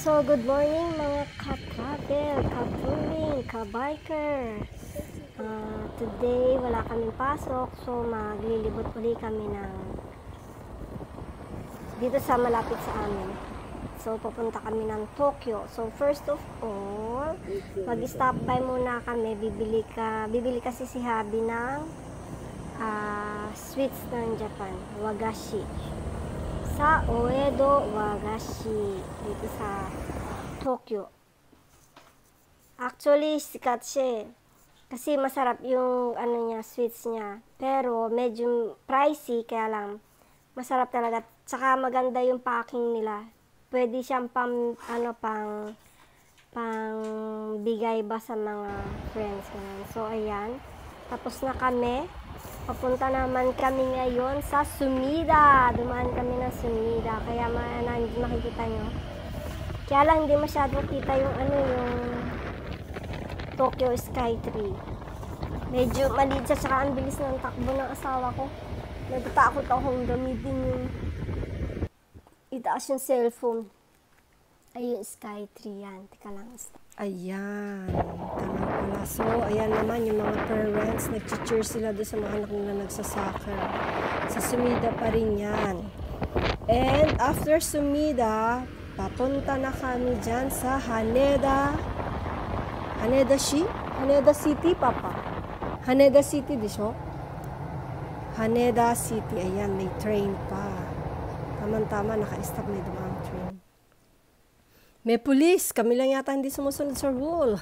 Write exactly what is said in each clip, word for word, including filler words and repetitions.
So, good morning mga ka-travel, ka-touring, ka-biker. Uh, today, wala kaming pasok. So, maglilibot uli kami ng dito sa malapit sa amin. So, pupunta kami ng Tokyo. So, first of all, mag-stop by muna kami. Bibili, ka, bibili kasi si Habi ng uh, sweets ng Japan. Wagashi. Sa Oedo Wagashi. Dito sa Tokyo. Actually, sikat siya. Kasi masarap yung ano niya, sweets niya. Pero, medyo pricey. Kaya lang, masarap talaga. Tsaka maganda yung packing nila. Pwede siyang pang, ano, pang, pang bigay ba sa mga friends. Ganun. So, ayan. Tapos na kami. Papunta naman kami ngayon sa Sumida. Dumaan kami ng Sumida. Kaya ma hindi makikita nyo. Kaya lang, hindi masyado kita yung, ano, yung Tokyo Skytree. Medyo maliit siya. Tsaka ang bilis ng takbo ng asawa ko. Natatakot akong gamitin yung itaas yung cellphone. Ay, yung Skytree yan. Teka lang. Ayan. Tama pala. So, ayan naman yung mga parents. Nag-cheer sila doon sa mga anak nila nagsasoccer. Sa Sumida pa rin yan. And after Sumida, papunta na kami dyan sa Haneda. Haneda Shi? Haneda City, Papa. Haneda City, di siya? Haneda City. Ayan, may train pa. Tama-tama, naka-stop may dumang train. May pulis. Kami lang yata hindi sumusunod sa rule.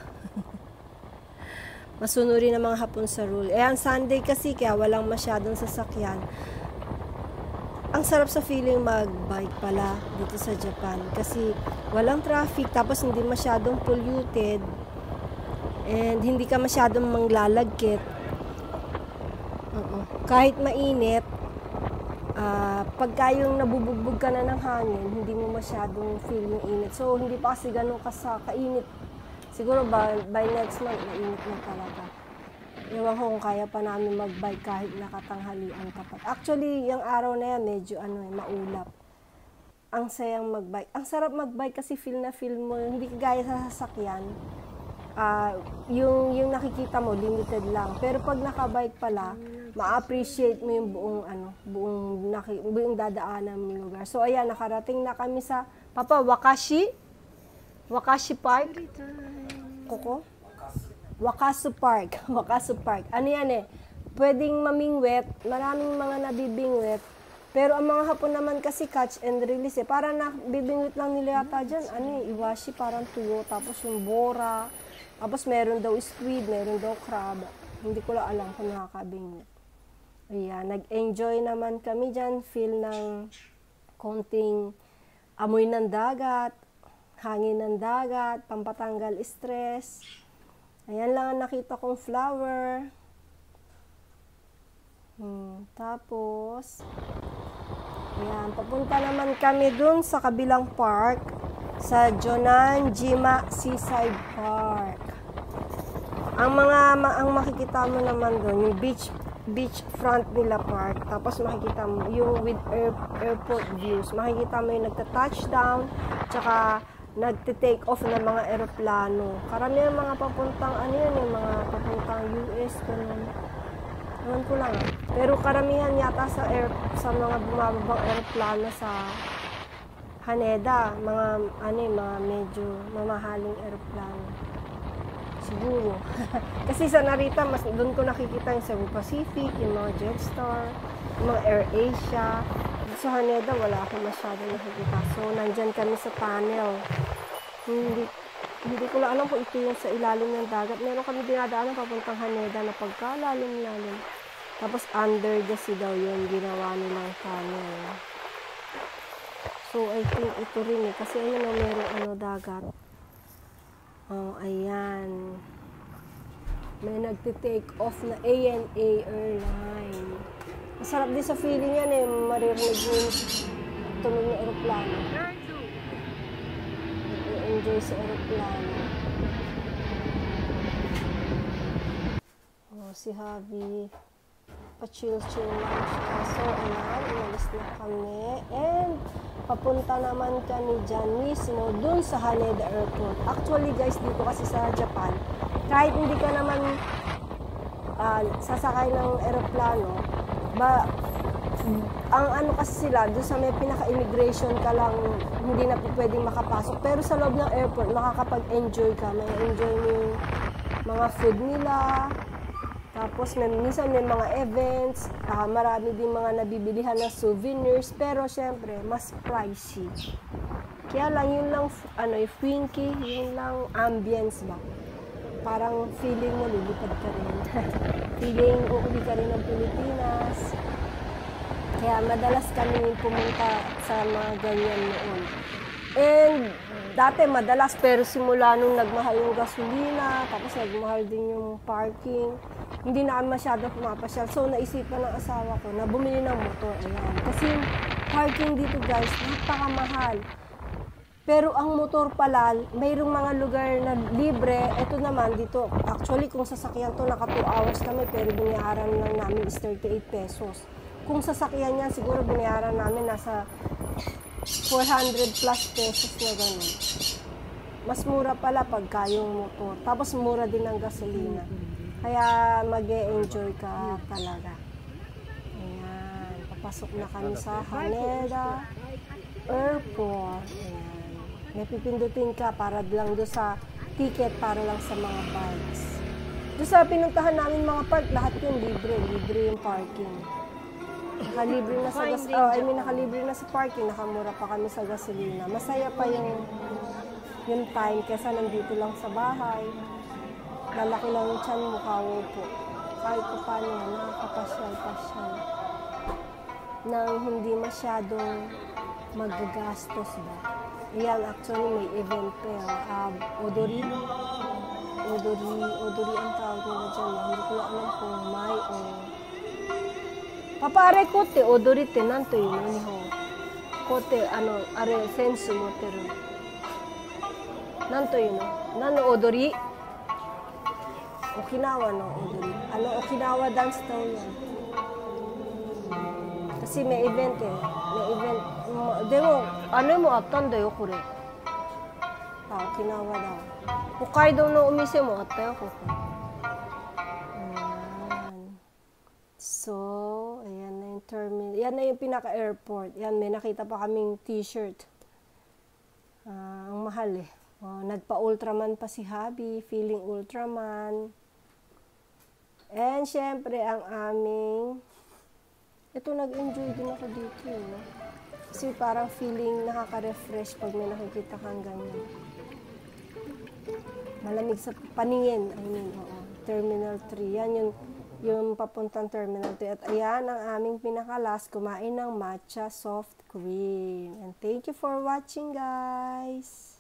Masunurin ang mga hapon sa rule. Eh, ang Sunday kasi, kaya walang masyadong sasakyan. Ang sarap sa feeling mag-bike pala dito sa Japan. Kasi walang traffic, tapos hindi masyadong polluted. And hindi ka masyadong manglalagkit. Uh-uh. Kahit mainit, Uh, pagka yung nabubugbog ka na ng hangin, hindi mo masyadong feel yung init. So, hindi pa kasi ganun ka sa kainit. Siguro ba, by next month, mainit na talaga. Ewan ko kung kaya pa namin mag-bike kahit nakatanghalian tapat. Actually, yung araw na yan, medyo ano, eh, maulap. Ang sayang mag-bike. Ang sarap mag-bike kasi feel na feel mo, hindi kagaya sa sasakyan. Uh, yung, yung nakikita mo, limited lang. Pero pag nakabike pala, ma-appreciate mo yung buong ano, buong naki, buong dadaanan mo lugar. So ayan, nakarating na kami sa Papa Wakashi. Wakashi Park. Koko? Wakasu Park. Wakasu Park. Ano yan eh? Pwedeng mamingwet, maraming mga nabibingwet. Pero ang mga hapon naman kasi catch and release eh. Parang nabibingwit lang nila yata dyan. Ano eh, iwashi, parang tuyo. Tapos yung bora. Tapos meron daw squid, meron daw crab. Hindi ko lang alam kung nakakabingwit. Ayan, nag-enjoy naman kami dyan, feel ng konting amoy ng dagat, hangin ng dagat, pampatanggal stress. Ayan lang ang nakita kong flower. Hmm, tapos, ayan, papunta naman kami dun sa kabilang park, sa Jonanjima Seaside Park. Ang mga, ang makikita mo naman dun, yung beach beach front nila park, tapos makikita mo yung with air, airport views, makikita mo yung nagta-touchdown, tsaka nagte-take off ng mga eroplano. Karamihan mga papuntang ano yun, yung mga papuntang U S, ganun. Ewan ko lang. Pero karamihan yata sa air, sa mga bumababang eroplano sa Haneda, mga ano yung mga medyo mamahaling eroplano. Siguro. Kasi sa Narita, mas doon ko nakikita yung Cebu Pacific, yung mga Jetstar, yung mga AirAsia. Sa Haneda, wala akong masyado nakikita. So, nandyan kami sa tunnel. Hindi, hindi ko lang alam kung ito yung sa ilalim ng dagat. Meron kami dinadaanan papuntang Haneda na pagkalalim-lalim. Tapos, under the sea daw yun, ginawa nilang tunnel. So, I think ito rin eh. Kasi ayun na, meron ano, dagat. Oh, ayan. May nagti-take off na A N A airline. Masarap din sa feeling yan eh. Maririnig yung tunog ng aeroplano. I-enjoy sa aeroplano. Oh, si Javi. Pa-chill-chill lang siya. So, ayan. Umalis na kami. And papunta naman kami dyan mismo, dun sa Haneda Airport. Actually guys, dito kasi sa Japan, kahit hindi ka naman uh, sasakay ng eroplano, ba, ang ano kasi sila, doon sa may pinaka-immigration ka lang, hindi na po pwedeng makapasok. Pero sa loob ng airport, makakapag-enjoy ka. May enjoy mo yung mga food nila. Tapos may, minsan may mga events, uh, marami din mga nabibilihan na souvenirs, pero syempre, mas pricey. Kaya lang, yun lang, ano, yung Twinkie, yun lang ambience ba? Parang feeling mo, lilipad ka rin. Feeling, uuwi ka rin ng Pilipinas. Kaya madalas kami pumunta sa mga ganyan noon. And dati madalas, pero simula nung nagmahal yung gasolina, tapos nagmahal din yung parking, hindi na kami masyado pumapasyal. So naisipan ng asawa ko na bumili ng motor. Ayan. Kasi yung parking dito guys, napakamahal. Pero ang motor pala, mayroong mga lugar na libre. Ito naman dito, actually kung sasakyan to, naka two hours kami, pero binayaran lang namin is thirty-eight pesos. Kung sasakyan yan, siguro binayaran namin nasa four hundred plus pesos na gano'n. Mas mura pala pagka yung motor. Tapos mura din ang gasolina. Kaya mag-e-enjoy ka talaga. Ayan. Papasok na kami sa Haneda Airport. Ayan. May pipindutin ka para lang doon sa ticket para lang sa mga bikes. Doon sa pinuntahan namin mga park, lahat yun libre. Libre yung parking. Nakalibre na sa gas, oh, I mean, nakalibre na sa parking, nakamura pa kami sa gasolina. Masaya pa yung yung time kesa nandito lang sa bahay. Lalaki lang yung tiyan mo, kawo po. Kahit pa paano yan, nakakapasyal-pasyal. Nang hindi masyadong magagastos ba. Yan, actually may event pa yan. Uh, Odori. Odori, Odori ang tawag nila dyan. Hindi ko na alam kung may o Papa, are kote odori te nantoいうの日本kote ano are sensu moteru nantoいうの何の踊り Okinawa no odori ano Okinawa dance daw yan kasi may event eh may event demo ano mo attan da yo kore ah Okinawa daw Hokkaido no omise mo atta yo koko. So, ayan na yung terminal. Yan na yung pinaka-airport. Yan, may nakita pa kaming t-shirt. Uh, ang mahal eh. Oh, nagpa-Ultraman pa si Habi. Feeling Ultraman. And, syempre, ang aming... Ito, nag-enjoy din ako dito. Eh. Kasi parang feeling nakaka-refresh pag may nakikita kang ganyan. Malamig sa paningin. I mean, oo. Terminal three. Yan yung... yung papuntang Terminal two. At ayan ang aming pinakalas, kumain ng matcha soft cream. And thank you for watching guys!